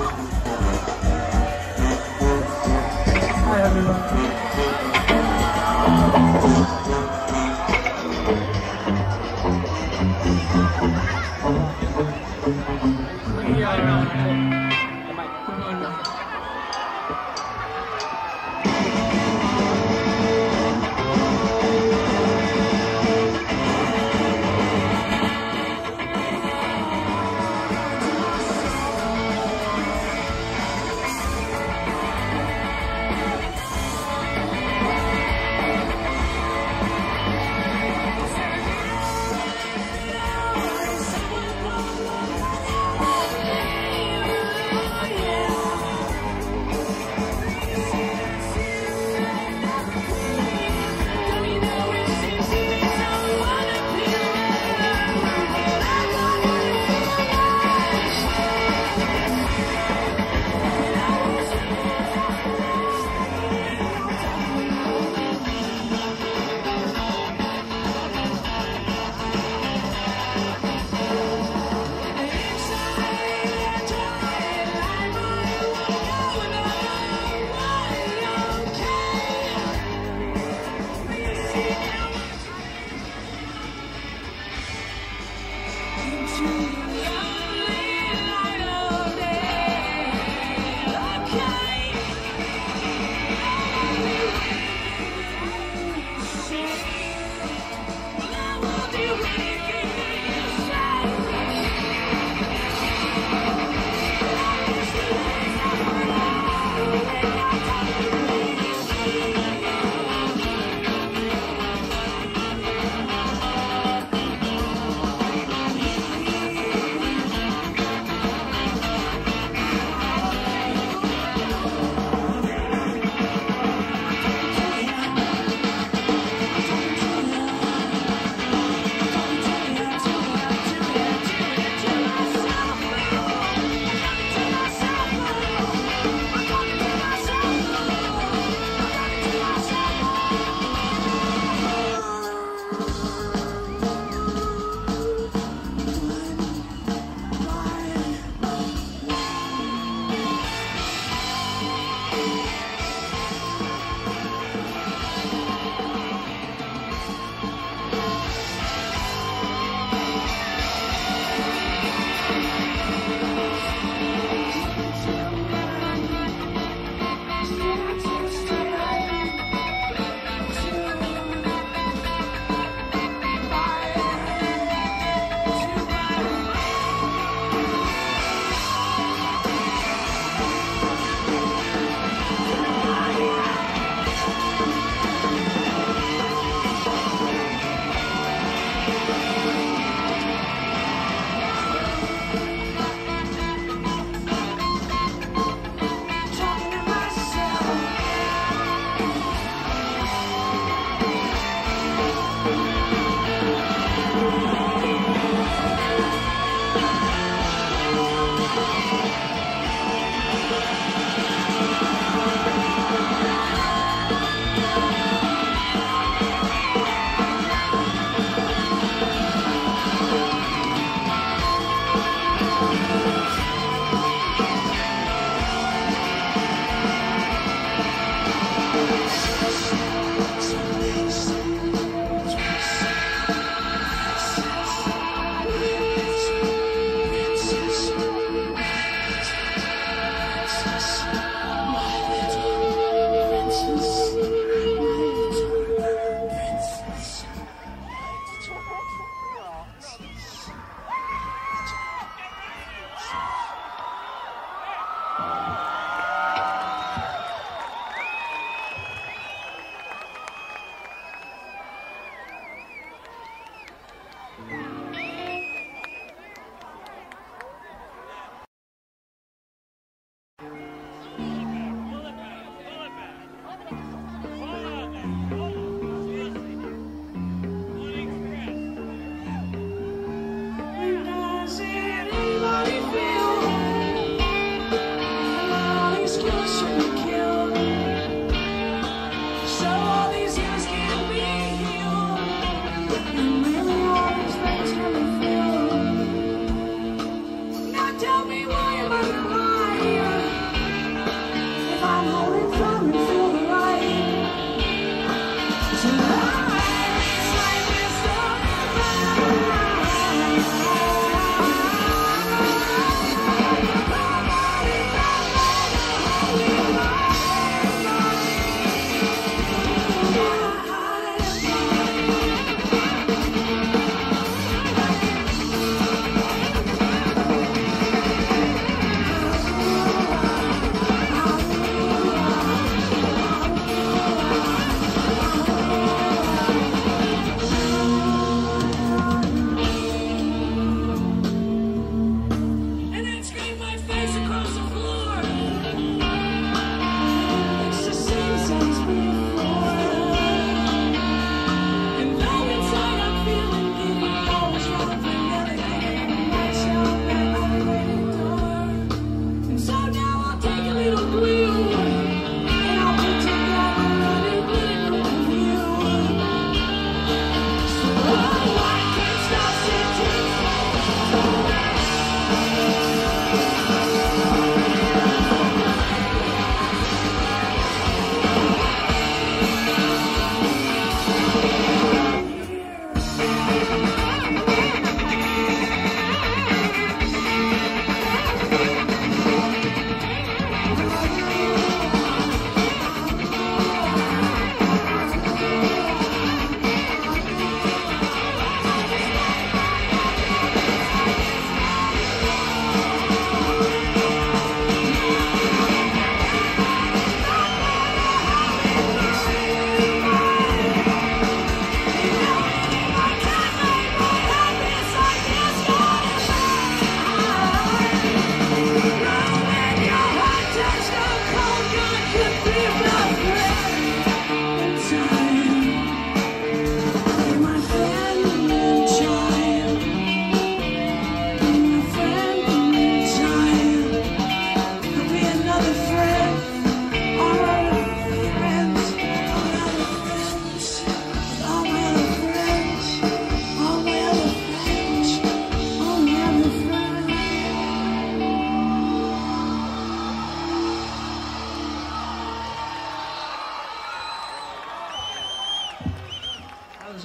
Hi everyone.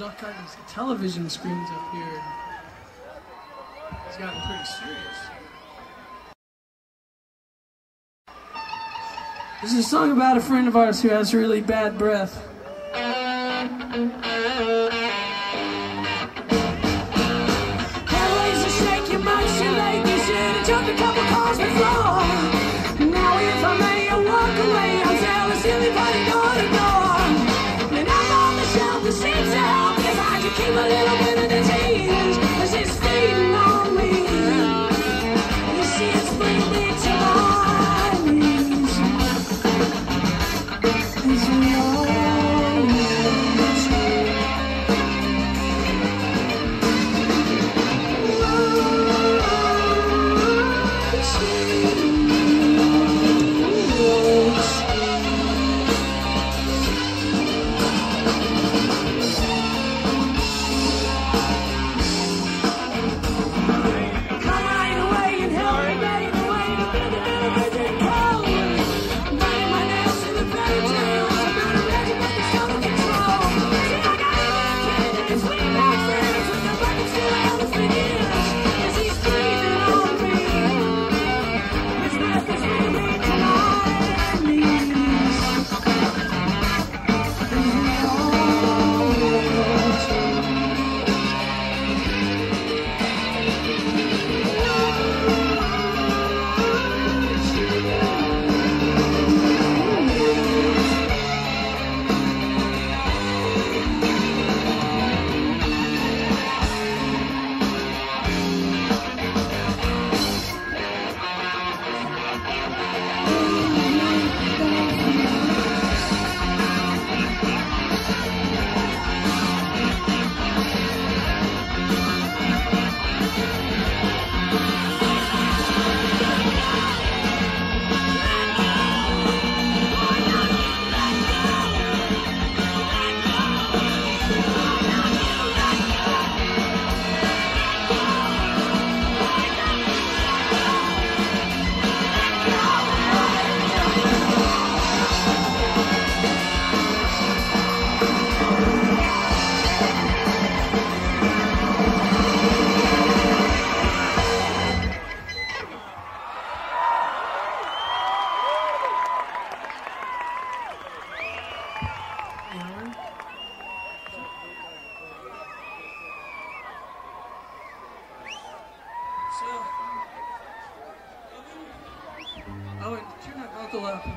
all kinds of television screens up here. It's gotten pretty serious. This is a song about a friend of ours who has really bad breath. Airways are shaking much too late. You should have jumped a couple calls before. Now if I may walk away, I'll tell a silly buddy door to door. And I'm on the shelf that seems to help if I could keep a little bit of the tears as it's fading on me. You see it's bringing me to my knees. As we all turn that vocal up.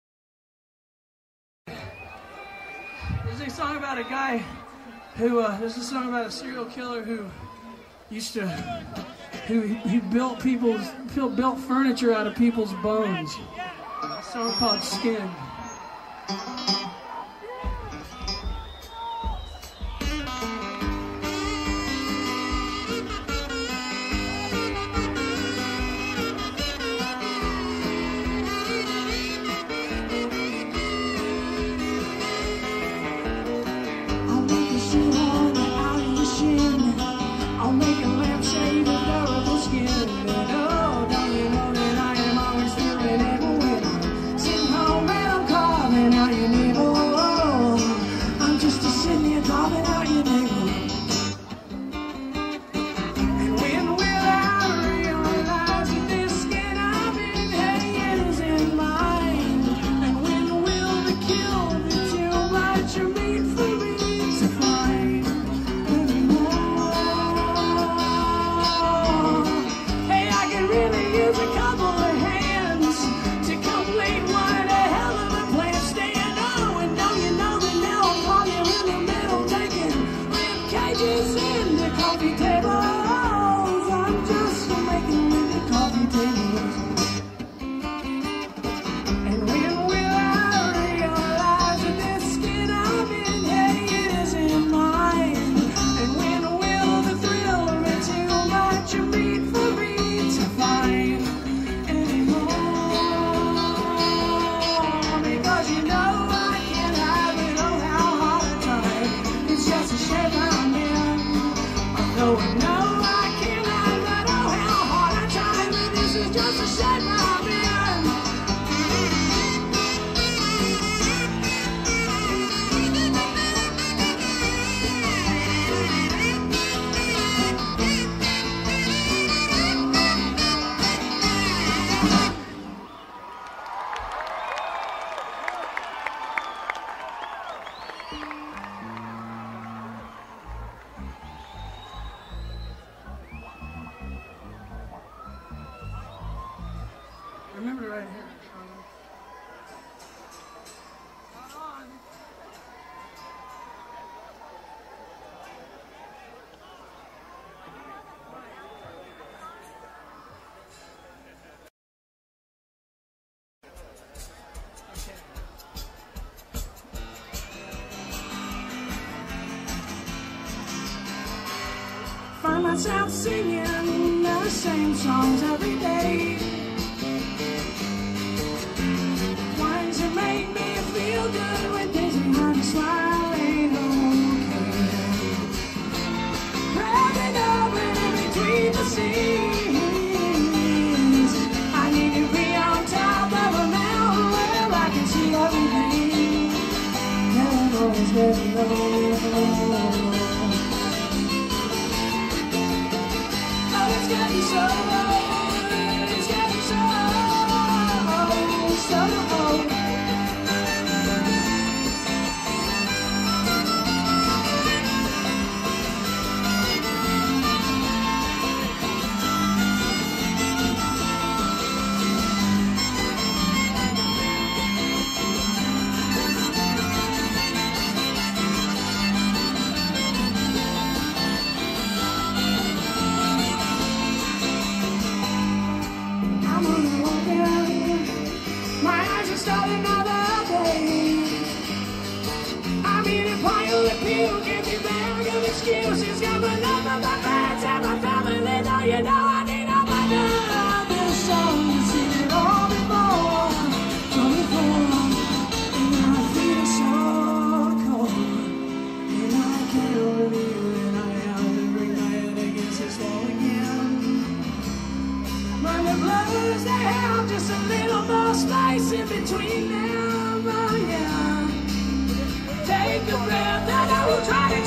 There's a song about a guy who, there's a song about a serial killer who used to, who built furniture out of people's bones. A song called Skin. remember right here. Find myself singing the same songs every day. Ones that make me feel good when things ain't hard to smile ain't okay. Wrapping up in between the scenes, I need to be on top of a mountain where I can see everything. Never always getting low. It's getting so old, it's getting so old, so old. Excuses, got my love of my friends and my family. Now you know I need a another song to sing it all before. And I feel so cold, and I can't believe that I have to bring my head against this wall again. When the blues, they have just a little more space in between them, oh yeah. Take a breath and I will try again.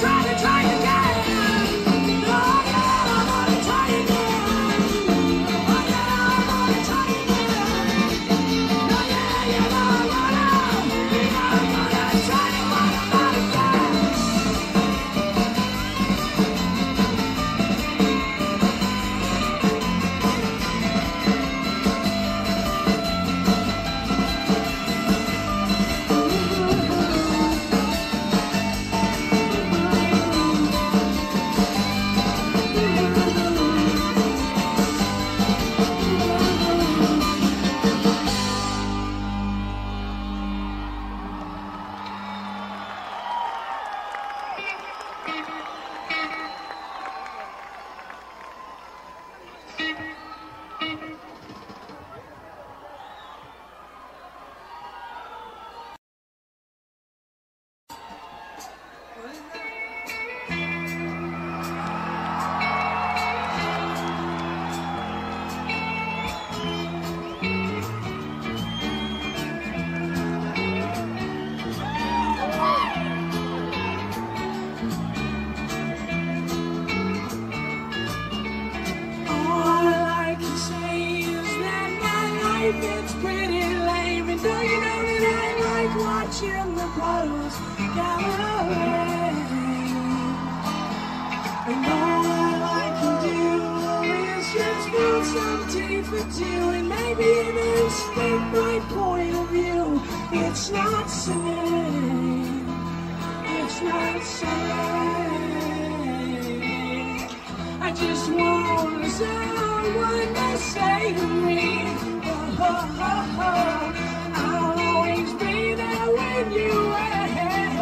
Oh yeah, I'm gonna try again. Oh yeah, I'm gonna try again. Oh yeah, you know I'm gonna try to find out again. It's pretty lame, and do you know that I like watching the puddles gather away? And all I can do is just build some teeth for two, and maybe an instinct my point of view. It's not sane, it's not sane. I just want someone to say to me, oh, oh, oh, I'll always be there when you wait.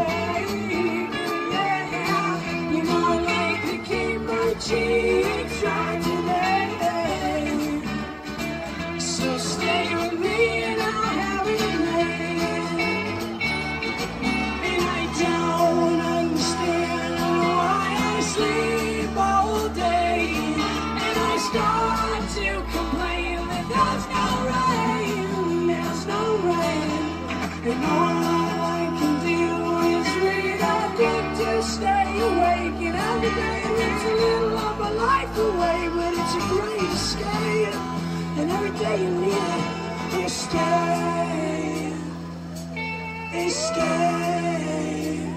Yeah, you know I like to keep my cheeks dry today. So stay with me and I'll have it made. And I don't understand why I sleep all day, and I start to complain that there's no rain, there's no rain. And all I can do is read a book to stay awake. And every day it's a little of my life away, but it's a great escape. And every day you need it, escape, escape,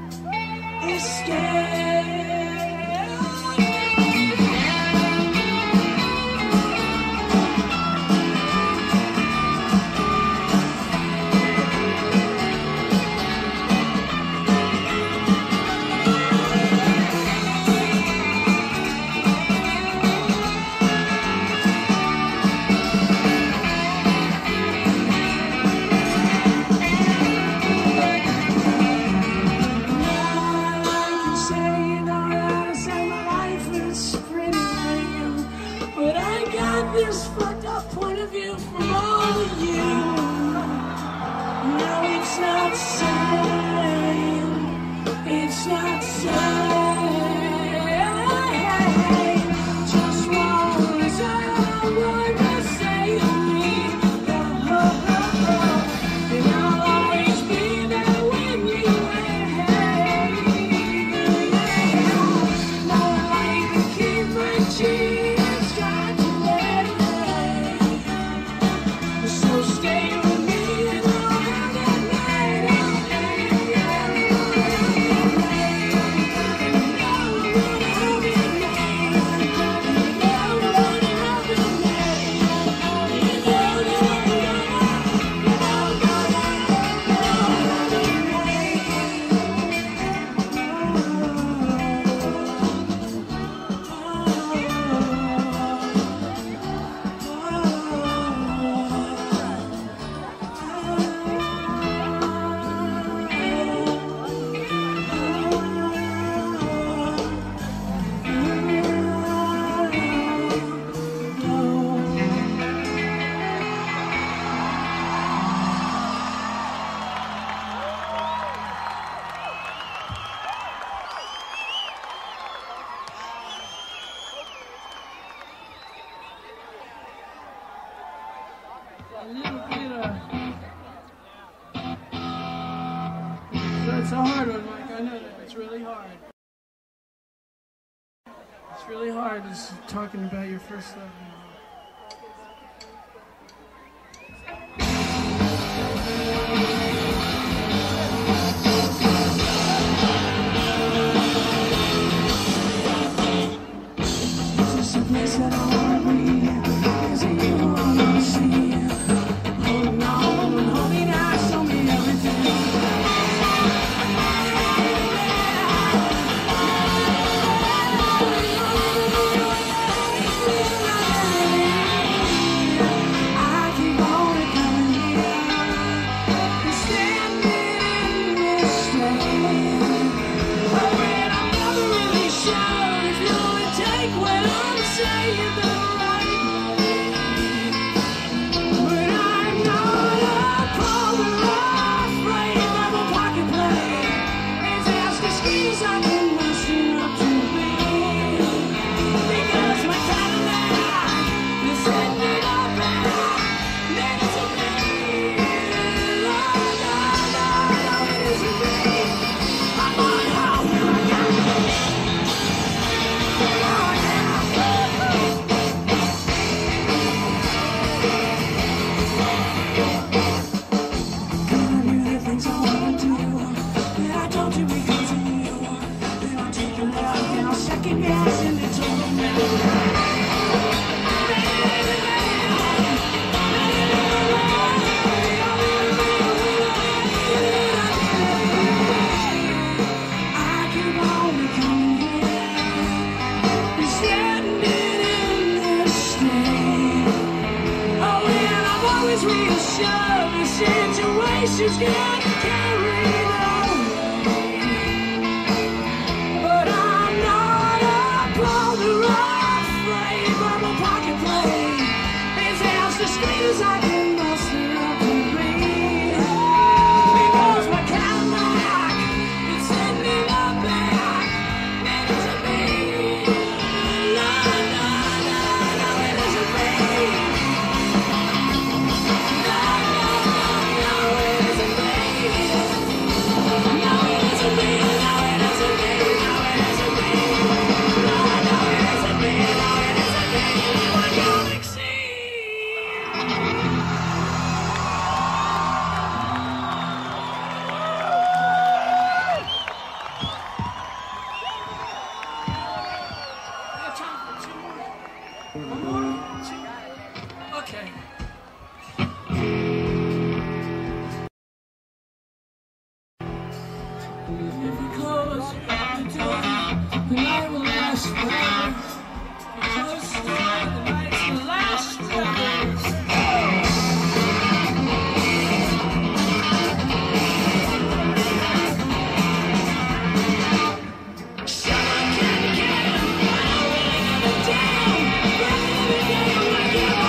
escape. this fucked up point of view from all of you. No, it's not the same. It's not the same. Just one someone to say to me, oh, oh, oh, and I'll always be there when you wait. No, I even keep my cheeks trying to let it. So stay with me and I'll have that night. A little bit that's a hard one, Mike. I know that. It's really hard. It's really hard just talking about your first love. Is this a place that I want to be? Is it you I want to see? Holding on and holding out, show me everything. I keep on coming here, standing in this lane. Oh, and I'm never really sure if you would take what I'm saying the right way. But I'm not appalled or afraid of a pocket play. It's ask excuse I can muster up to be. Because my Cadillac is sending up back next to me. No, no, no, no, it isn't me. I'm on home. Oh, yeah. Gonna do the things I wanna do. And I don't do because of you. Then I'll take a left and I'll second guess and it's over now. I keep on coming here, standing in this state. Oh, and I'm always reassured the situation's gonna carry away. But I'm not appalled or afraid of a pocket play. It's as discreet as I can muster up and breathe. Because my Cadillac is sending up back next to me. No, no, no, no, it isn't me. No, no, no, it isn't me. No, it isn't me. No, it isn't me. No, it isn't me. No, no, it isn't me. No, it isn't me. My galaxy. I have time for two more. One more? Two. Okay. If you close the door, the night will last forever. If you close the door, the night will last forever. Shut up, can, I will never down. But every day I wake up.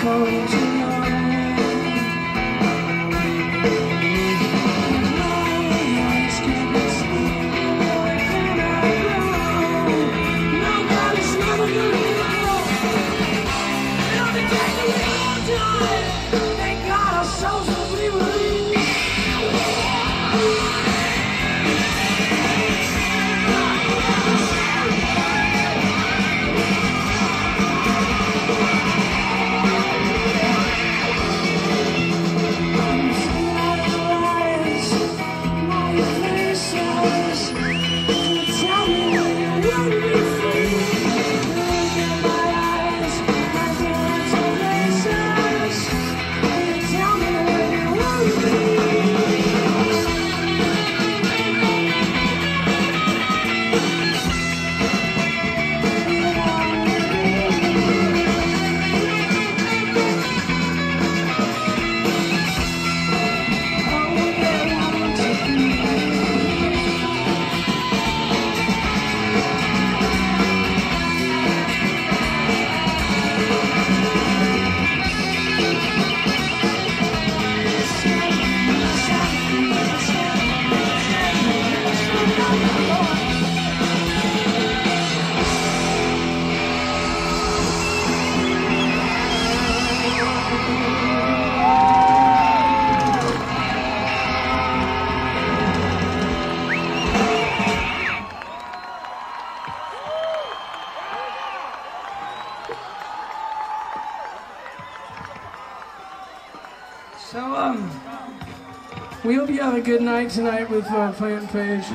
We hope you have a good night tonight with Plant Page.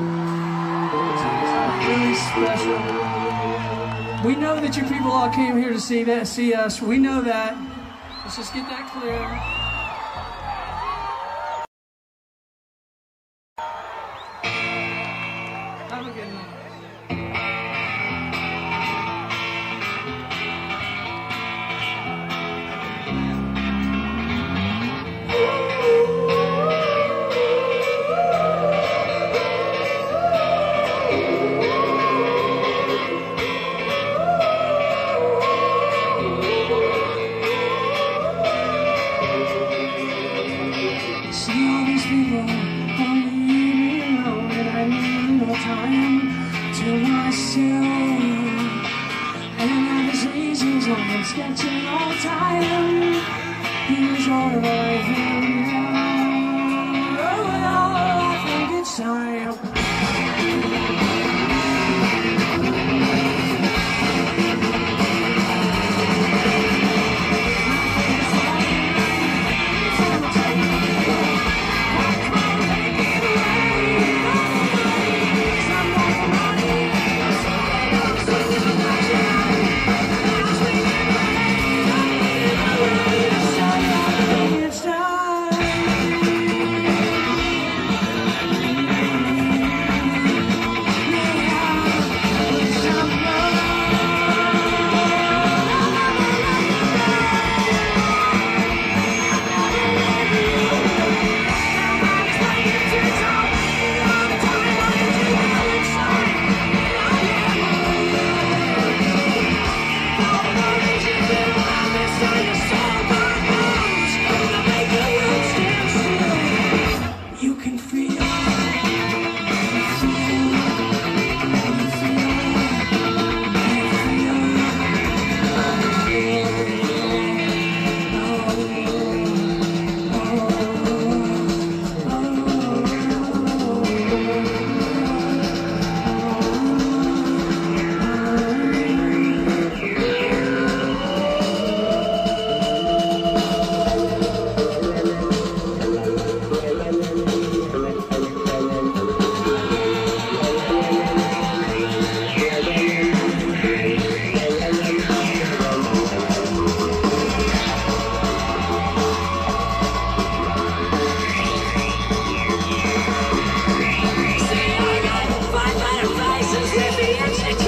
Really special. We know that you people all came here to see us. We know that. Let's just get that clear. Have a good night. Sketching all time, here's all right now. I think it's time. With the instinct